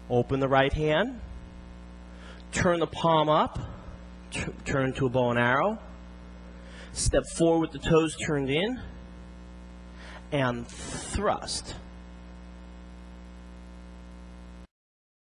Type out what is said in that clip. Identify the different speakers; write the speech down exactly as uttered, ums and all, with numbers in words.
Speaker 1: Open the right hand. Turn the palm up. Turn to a bow and arrow. Step forward with the toes turned in. And thrust.